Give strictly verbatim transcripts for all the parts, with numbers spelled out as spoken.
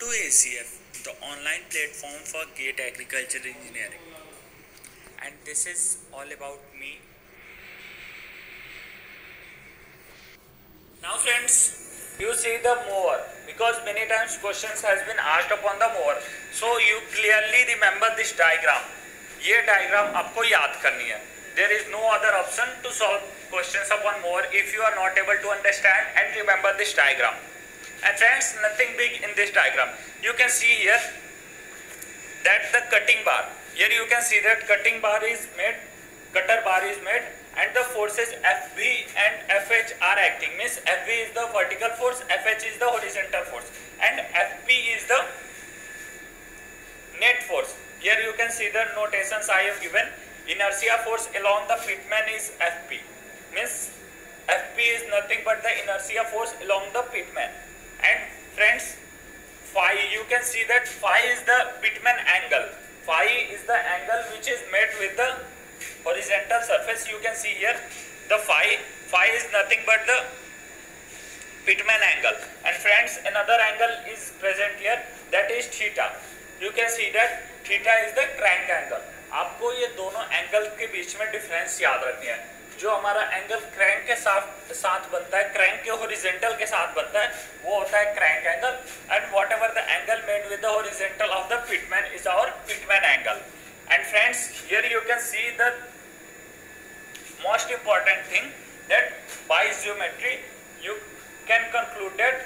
A C F, the online platform for GATE Agriculture Engineering, and this is all about me. Now friends, you see the mower, because many times questions has been asked upon the mower, so you clearly remember this diagram. ये diagram आपको याद करनी है. There is no other option to solve questions upon mower if you are not able to understand and remember this diagram. And friends, nothing big in this diagram. You can see here that the cutting bar. Here you can see that cutting bar is made, cutter bar is made, and the forces F B and F H are acting. Means F B is the vertical force, F H is the horizontal force, and F P is the net force. Here you can see the notations I have given. Inertia force along the pitman is F P. Means F P is nothing but the inertia force along the pitman. And friends, phi, you can see that phi is the pitman angle. Phi is the angle which is made with the horizontal surface. You can see here the phi. Phi is nothing but the pitman angle. And friends, another angle is present here, that is theta. You can see that theta is the crank angle. आपको ये दोनों angle के बीच में difference याद रखनी है. जो हमारा एंगल क्रैंक के साथ साथ बनता है, क्रैंक के हॉरिजॉन्टल के साथ बनता है, वो होता है crank angle. And whatever the angle made with the horizontal of the pitman is our pitman angle. And friends, here you can see the most important thing that by geometry you can conclude that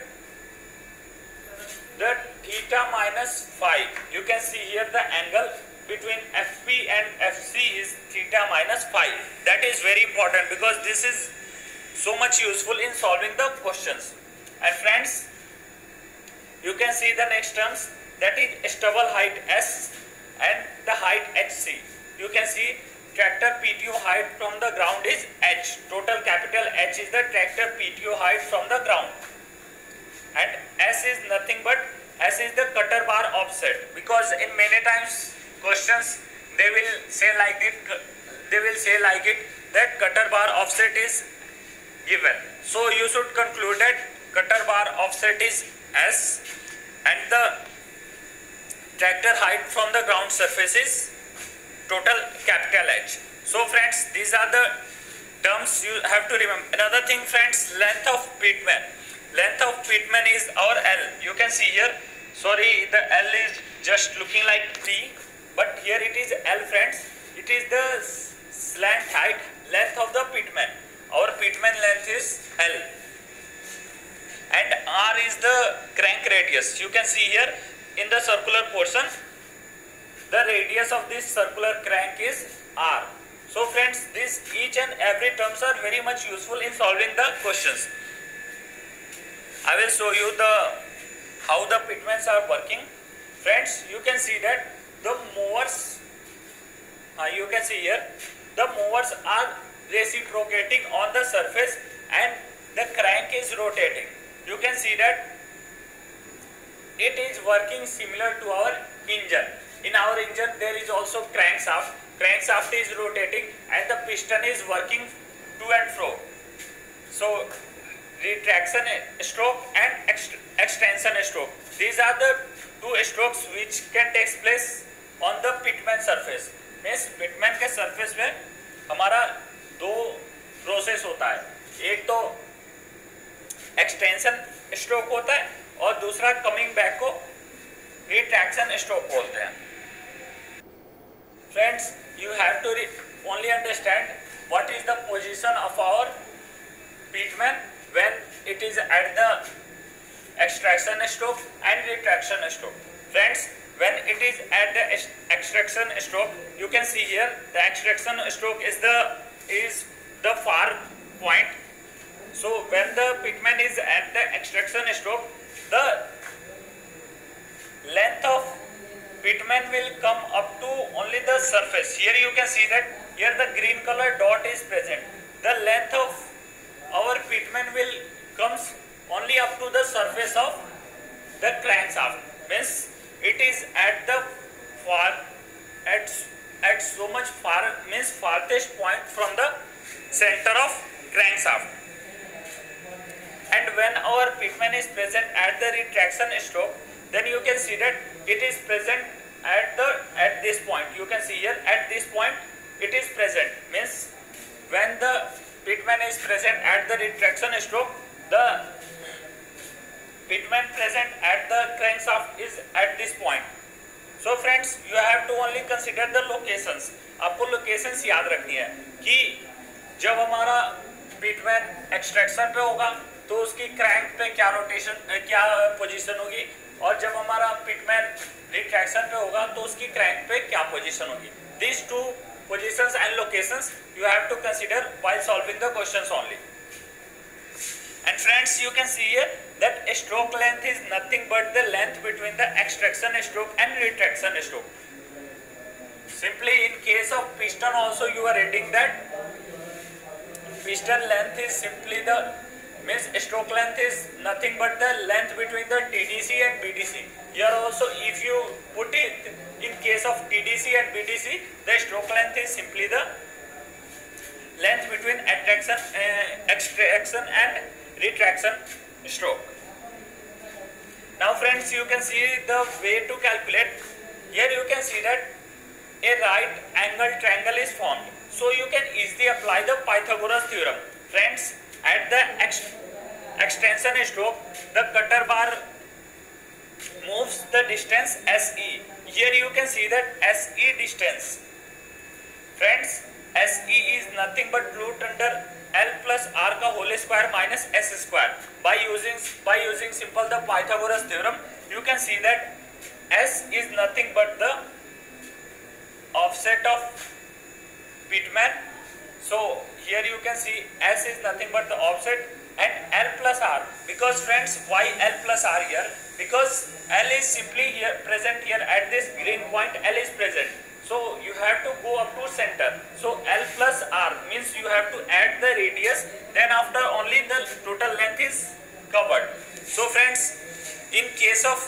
the theta minus phi. You can see here the angle between F P and F C is theta minus phi. That is very important because this is so much useful in solving the questions. And friends, you can see the next terms, that is stubble height S and the height H C. You can see tractor P T O height from the ground is H. Total capital H is the tractor P T O height from the ground. And S is nothing but S is the cutter bar offset, because in many times questions they will say like it they will say like it that cutter bar offset is given. So you should conclude that cutter bar offset is S and the tractor height from the ground surface is total capital H. So friends, these are the terms you have to remember. Another thing friends, length of pitman. Length of pitman is our L. You can see here, sorry, the L is just looking like T, but here it is L friends. It is the slant height, length of the pitman. Our pitman length is L. And R is the crank radius. You can see here in the circular portion, the radius of this circular crank is R. So friends, this each and every terms are very much useful in solving the questions. I will show you the how the pitmans are working. Friends, you can see that the movers, uh, you can see here, the movers are reciprocating on the surface and the crank is rotating. You can see that it is working similar to our engine. In our engine there is also crankshaft. Crankshaft is rotating and the piston is working to and fro. So retraction stroke and extension stroke. These are the two strokes which can take place on the pitman surface. Means pitman के surface में हमारा दो process होता है. एक तो extension stroke होता है और दूसरा coming back को retraction stroke बोलते हैं. Friends, you have to only understand what is the position of our pitman when it is at the extraction stroke and retraction stroke. Friends, when it is at the extraction stroke, you can see here the extraction stroke is the is the far point. So when the pitman is at the extraction stroke, the length of pitman will come up to only the surface. Here you can see that here the green color dot is present. The length of our pitman will comes only up to the surface of the crankshaft. Means it is at the far at at so much far means farthest point from the center of crankshaft. And when our pitman is present at the retraction stroke, then you can see that it is present at the at this point. You can see here at this point it is present, means when the Pitman is present at the retraction stroke, the Pitman present at the crankshaft is at this point. So friends, you have to only consider the locations. आपको locations याद रखनी है कि जब हमारा Pitman extraction पे होगा तो उसकी क्रैंक पे क्या रोटेशन क्या पोजीशन होगी, और जब हमारा Pitman रिट्रैक्शन पे होगा तो उसकी क्रैंक पे क्या पोजीशन होगी. These two positions and locations you have to consider while solving the questions only. And friends, you can see here that a stroke length is nothing but the length between the extraction stroke and retraction stroke. Simply in case of piston also you are reading that piston length is simply the means stroke length is nothing but the length between the T D C and B D C. Here also if you put it in case of T D C and B D C, the stroke length is simply the length between attraction, uh, extraction and retraction stroke. Now friends, you can see the way to calculate. Here you can see that a right angle triangle is formed. So you can easily apply the Pythagoras theorem. Friends, at the ext extension stroke, the cutter bar moves the distance S E. Here you can see that S E distance. Friends, S E is nothing but root under L plus R का whole square minus S square. By using by using simple the Pythagoras theorem, you can see that S is nothing but the offset of Pitman. So here you can see S is nothing but the offset, and L plus R. Because friends, why L plus R here? Because L is simply here present here at this green point. L is present. So you have to go up to center. So L plus R means you have to add the radius. Then after only the total length is covered. So friends, in case of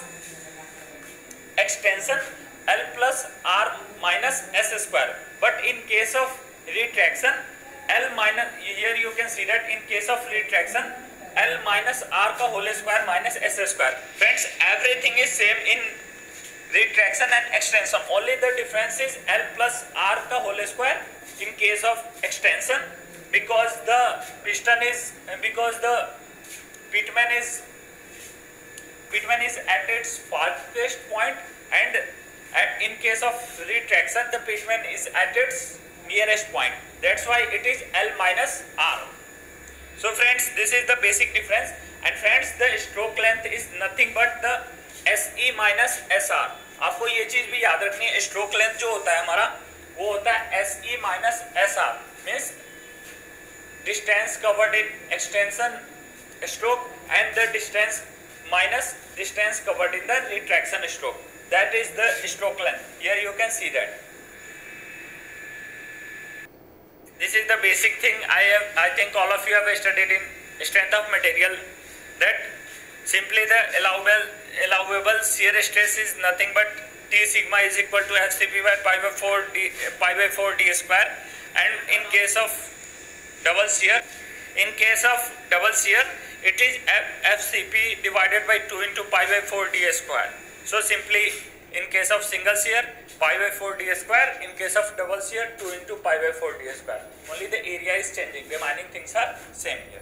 extension, L plus R minus S square. But in case of retraction, L minus, here you can see that in case of retraction, L minus R का whole square minus S square. Friends, everything is same in retraction and extension. Only the difference is L plus R का whole square in case of extension, because the piston is because the Pitman is Pitman is at its farthest point, and at, in case of retraction the Pitman is at its nearest point. That's why it is L minus R. So friends, this is the basic difference. And friends, the stroke length is nothing but the S E minus S R. आपको ये चीज भी याद रखनी है, stroke length जो होता है हमारा वो होता है S E minus S R, means distance covered in extension stroke and the distance minus distance covered in the retraction stroke. That is the stroke length. Here you can see that. This is the basic thing I have, I think all of you have studied in strength of material, that simply the allowable allowable shear stress is nothing but T sigma is equal to F C P by pi by four d pi by four d square. And in case of double shear, in case of double shear, it is F C P divided by two into pi by four d square. So simply in case of single shear, pi by four d square. In case of double shear, two into pi by four d square. Only the area is changing. Remaining things are same here.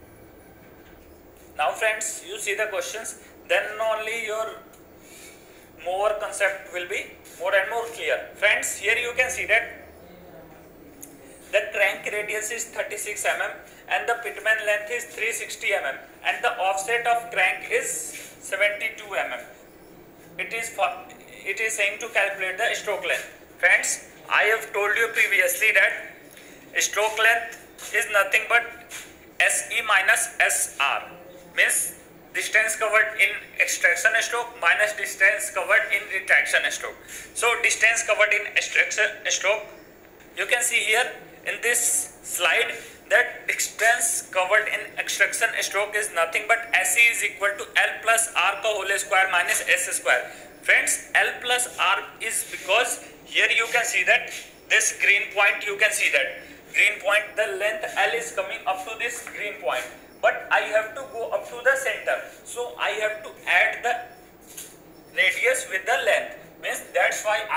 Now friends, you see the questions, then only your more concept will be more and more clear. Friends, here you can see that the crank radius is thirty-six millimeters and the Pitman length is three hundred sixty millimeters and the offset of crank is seventy-two millimeters. It is it is saying to calculate the stroke length. Friends, I have told you previously that stroke length is nothing but S E minus S R, means distance covered in extraction stroke minus distance covered in retraction stroke. So distance covered in extraction stroke, you can see here in this slide that distance covered in extraction stroke is nothing but S E is equal to L plus R का whole square minus S square. Friends, L plus R is because here you can see that this green point, you can see that green point, the length L is coming up to this green point, but I have to go up to the center, so I have to add the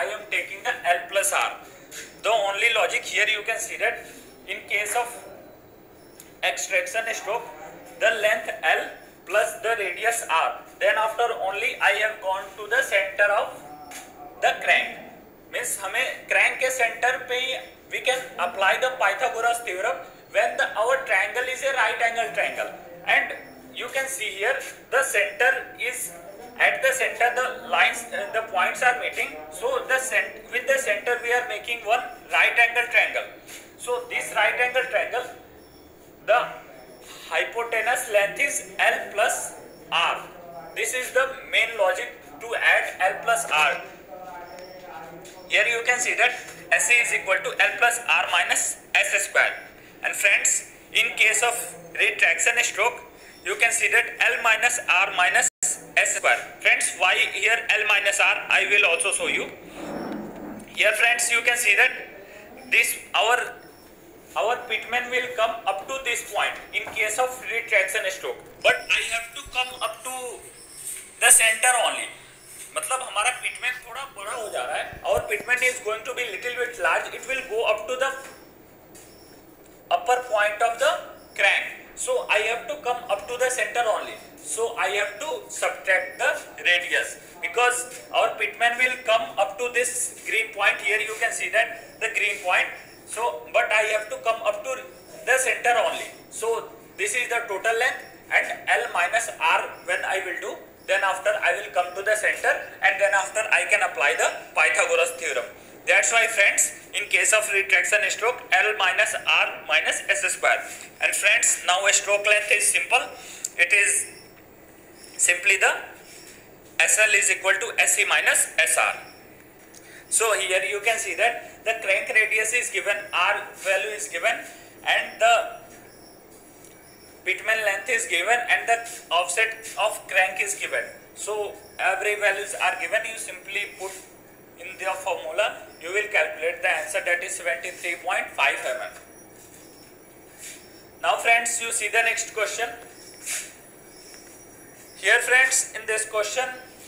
I am taking the L plus R. The only logic here you can see that in case of extraction stroke, the length L plus the radius R. Then after only I have gone to the center of the crank. Means हमें crank के center पे we can apply the Pythagoras theorem when the our triangle is a right angle triangle, and you can see here the center is at the center, the lines uh, the points are meeting, so the cent with the center we are making one right angle triangle. So this right angle triangle, the hypotenuse length is L plus R. This is the main logic to add L plus R. Here you can see that S A is equal to L plus R minus S square. And friends, in case of retraction stroke, you can see that L minus R minus S square. Friends, why here L minus R? I will also show you. Here friends, you can see that this our our pitman will come up to this point in case of retraction stroke, but I have to come up to the center only. मतलब हमारा pitman थोड़ा बड़ा हो जा रहा है. Our pitman is going to be little bit large. It will go up to the upper point of the crank. So I have to come up to the center only. So I have to subtract the radius, because our pitman will come up to this green point. Here you can see that the green point. So but I have to come up to the center only. So this is the total length, and L minus R when I will do, then after I will come to the center, and then after I can apply the Pythagoras theorem. That's why friends, in case of retraction stroke, L minus R minus S square. And friends, now a stroke length is simple. It is simply the S L is equal to S E minus S R. So here you can see that the crank radius is given, R value is given, and the pitman length is given, and the offset of crank is given. So every values are given. You simply put in the formula, you will calculate the answer, that is seventy-three point five millimeters. Now friends, you see the next question. Here friends, in this question,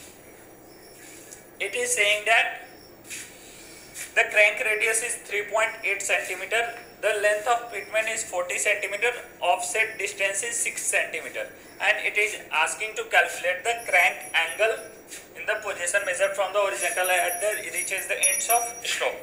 it is saying that the crank radius is three point eight centimeter, the length of pitman is forty centimeter, offset distance is six centimeter, and it is asking to calculate the crank angle in the position measured from the horizontal at the reaches the ends of stroke.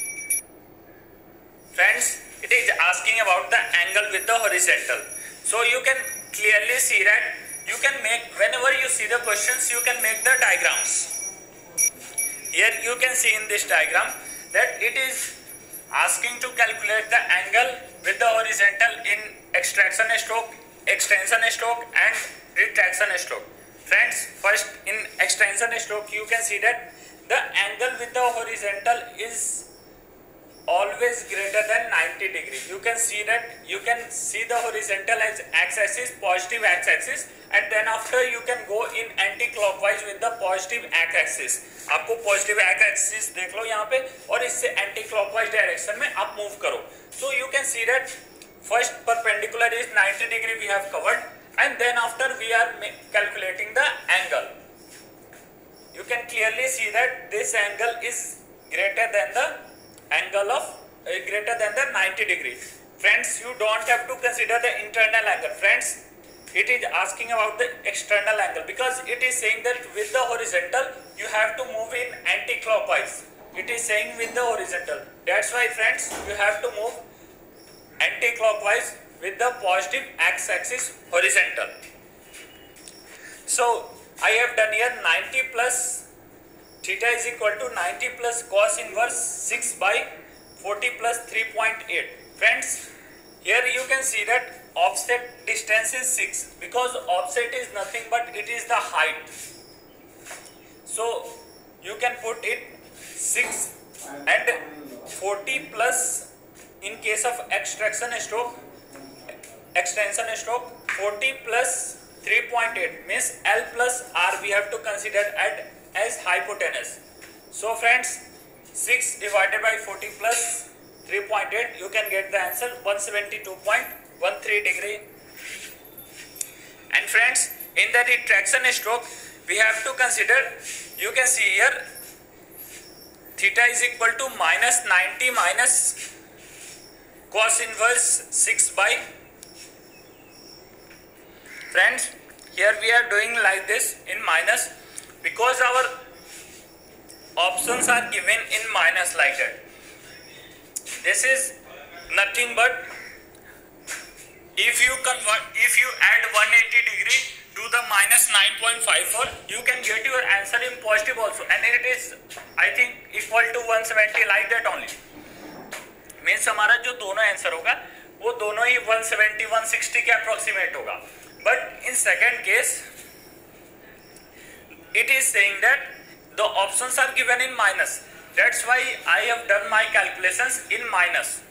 Friends, it is asking about the angle with the horizontal. So you can clearly see that you can make, whenever you see the questions, you can make the diagrams. Here you can see in this diagram that it is asking to calculate the angle with the horizontal in extraction stroke, extension stroke and retraction stroke. Friends, first in extension stroke you can see that the angle with the horizontal is always greater than ninety degree. You can see that you can see the horizontal as x-axis, positive x-axis, and then after you can go in anti-clockwise with the positive x-axis. आपको positive x-axis देख लो यहाँ पे, और इससे anti-clockwise direction में आप move करो. So you can see that first perpendicular is ninety degree we have covered, and then after we are calculating the angle. You can clearly see that this angle is greater than the angle of uh, greater than the ninety degree. Friends, you don't have to consider the internal angle. Friends, it is asking about the external angle, because it is saying that with the horizontal you have to move in anti-clockwise. It is saying with the horizontal. That's why friends, you have to move anti-clockwise with the positive x-axis horizontal. So I have done here ninety plus theta is equal to ninety plus cos inverse six by forty plus three point eight. Friends, here you can see that offset distance is six, because offset is nothing but it is the height. So you can put it six, and forty plus in case of extraction stroke, extension stroke, forty plus three point eight means L plus R we have to consider at as hypotenuse. So friends, six divided by forty plus three point eight, you can get the answer one seventy-two point one three degree. And friends, in the retraction stroke we have to consider, you can see here theta is equal to minus ninety minus cos inverse six by. Friends, here we are doing like this in minus because our options are given in minus like that. This is nothing but if you convert, if you add one hundred eighty degree to the minus nine point five four, you can get your answer in positive also, and it is I think equal to one seventy like that only. Means हमारा जो दोनों answer होगा वो दोनों ही one seventy one sixty के approximate होगा. But in second case it is saying that the options are given in minus. That's why I have done my calculations in minus.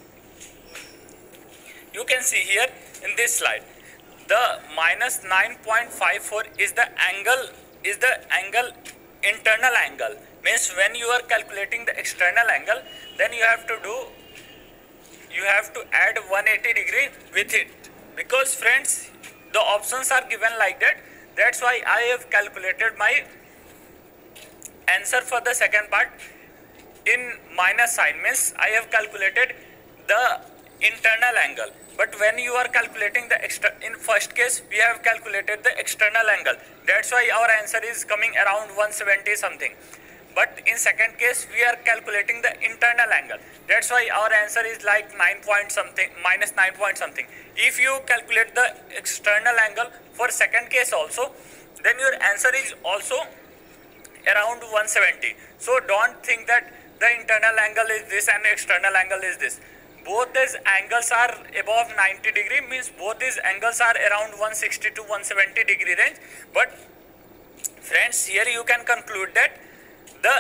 You can see here in this slide, the minus nine point five four is the angle, is the angle, internal angle. Means when you are calculating the external angle, then you have to do, you have to add one hundred eighty degree with it. Because friends, the options are given like that. That's why I have calculated my answer for the second part in minus sign. Means I have calculated the internal angle. But when you are calculating the extra, in first case we have calculated the external angle. That's why our answer is coming around one seventy something. But in second case we are calculating the internal angle. That's why our answer is like nine point something, minus nine point something. If you calculate the external angle for second case also, then your answer is also around one seventy. So don't think that the internal angle is this and external angle is this. Both these angles are above ninety degree, means both these angles are around one sixty to one seventy degree range. But friends, here you can conclude that the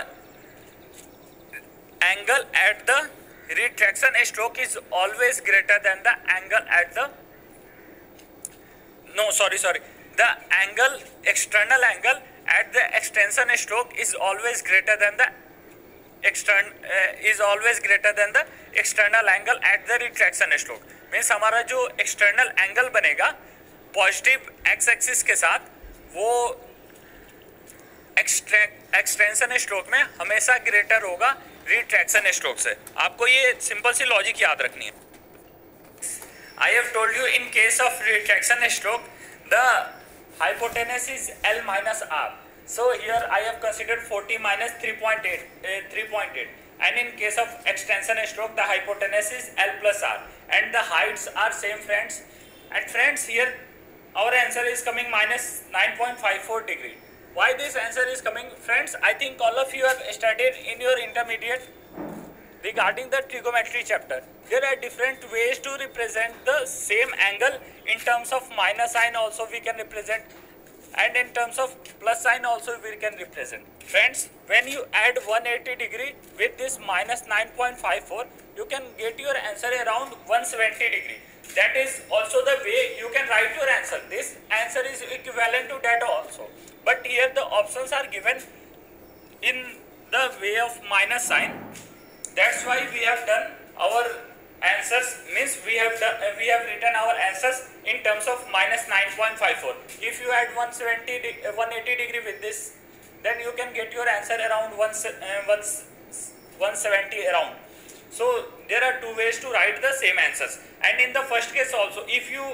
angle at the retraction stroke is always greater than the angle at the, no sorry sorry, the angle, external angle at the extension stroke is always greater than the extern uh, is always greater than the external angle at the retraction stroke. Means हमारा जो external angle बनेगा positive x axis के साथ, वो extension stroke में हमेशा greater होगा retraction stroke से. आपको ये सिंपल सी लॉजिक याद रखनी है. I have told you in case of retraction stroke the hypotenuse is L minus R. So here I have considered forty minus three point eight, uh, three point eight, and in case of extension stroke the hypotenuse is L plus R and the heights are same friends. And friends, here our answer is coming minus nine point five four degree. Why this answer is coming, friends? I think all of you have studied in your intermediate regarding the trigonometry chapter. There are different ways to represent the same angle. In terms of minus sign also we can represent, and in terms of plus sign also we can represent. Friends, when you add one hundred eighty degree with this minus nine point five four, you can get your answer around one seventy degree. That is also the way you can write your answer. This answer is equivalent to that also. But here the options are given in the way of minus sign. That's why we have done our answers, means we have done, uh, we have written our answers in terms of minus nine point five four. If you add one seventy, uh, one eighty degree with this, then you can get your answer around one, uh, one seventy around. So there are two ways to write the same answers. And in the first case also, if you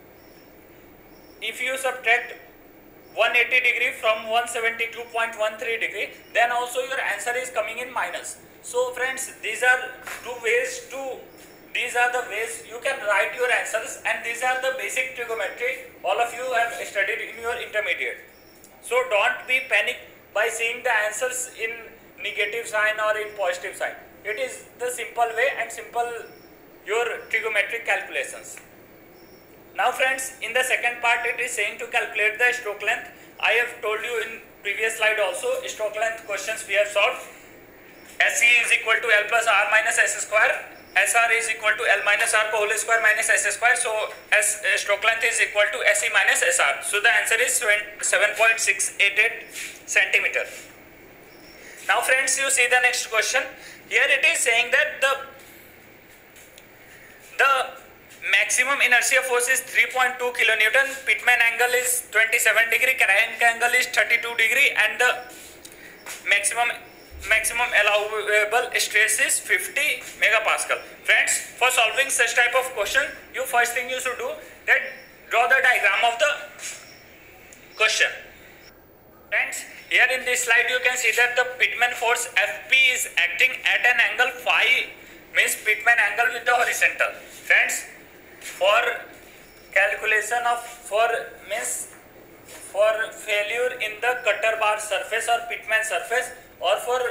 if you subtract one eighty degree from one seventy-two point one three degree, then also your answer is coming in minus. So friends, these are two ways to, these are the ways you can write your answers, and these are the basic trigonometry all of you have studied in your intermediate. So don't be panicked by seeing the answers in negative sign or in positive sign. It is the simple way and simple your trigonometric calculations. Now friends, in the second part it is saying to calculate the stroke length. I have told you in previous slide also, stroke length questions we have solved. S E is equal to L plus R minus S square. S R is equal to L minus R whole square minus S square. So S uh, stroke length is equal to S E minus S R. So the answer is seven point six eight eight centimeter. Now friends, you see the next question. Here it is saying that the the maximum inertia force is three point two kilonewton, Pitman angle is twenty-seven degree, Crank angle is thirty-two degree, and the maximum maximum allowable stress is fifty megapascal. Friends, for solving such type of question, you first thing you should do that draw the diagram of the question. Friends, here in this slide you can see that the Pitman force F P is acting at an angle phi, means Pitman angle with the horizontal. Friends, for calculation of for means for failure in the cutter bar surface or Pitman surface, or for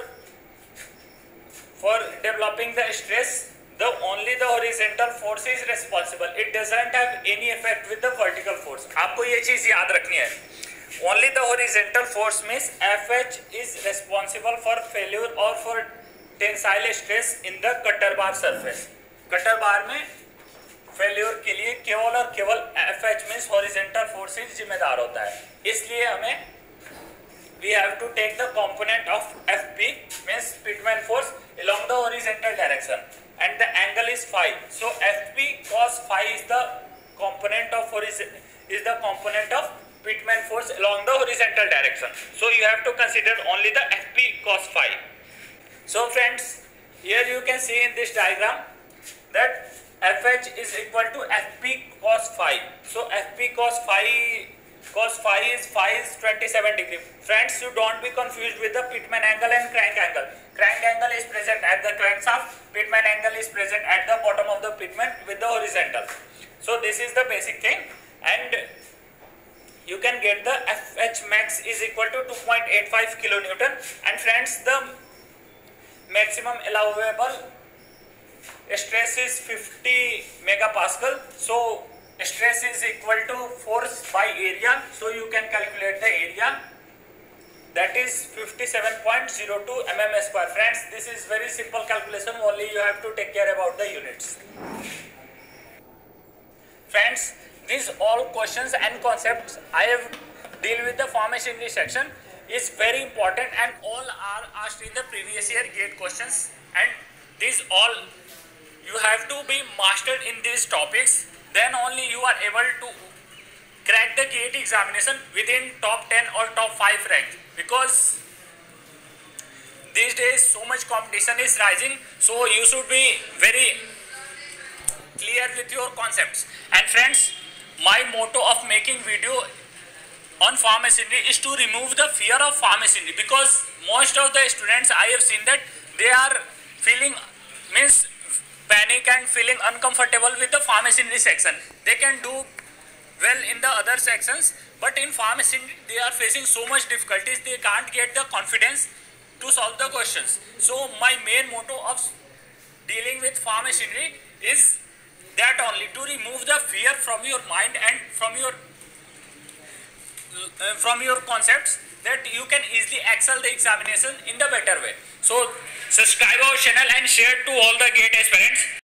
for developing the stress, the only the horizontal force is responsible. It doesn't have any effect with the vertical force. आपको ये चीज याद रखनी है. Only the horizontal force means F H is responsible for failure or for tensile stress in the cutter bar surface. Cutter bar में failure के लिए केवल और केवल F H means horizontal force ही जिम्मेदार होता है. इसलिए हमें we have to take the component of F P means Pitman force along the horizontal direction, and the angle is phi. So F P cos phi is the component of horizon is the component of Pitman force along the horizontal direction. So you have to consider only the F P cos phi. So friends, here you can see in this diagram that F H is equal to F P cos phi. So F P cos phi cos phi is phi is twenty-seven degree. Friends, you don't be confused with the Pitman angle and crank angle. Crank angle is present at the crankshaft. Pitman angle is present at the bottom of the Pitman with the horizontal. So this is the basic thing, and you can get the F H max is equal to two point eight five kilonewton. And friends, the maximum allowable stress is fifty megapascal. So stress is equal to force by area. So you can calculate the area, that is fifty-seven point zero two millimeter square. Friends, this is very simple calculation. Only you have to take care about the units. Friends, these all questions and concepts I have deal with the farm machinery section is very important, and all are asked in the previous year gate questions, and these all you have to be mastered in these topics. Then only you are able to crack the gate examination within top ten or top five rank, because these days so much competition is rising. So you should be very clear with your concepts. And friends, my motto of making video on farm machinery is to remove the fear of farm machinery, because most of the students I have seen that they are feeling means panic and feeling uncomfortable with the farm machinery section. They can do well in the other sections, but in farm machinery they are facing so much difficulties, they can't get the confidence to solve the questions. So my main motto of dealing with farm machinery is that only, to remove the fear from your mind and from your uh, from your concepts, that you can easily excel the examination in the better way. So subscribe our channel and share to all the gate aspirants.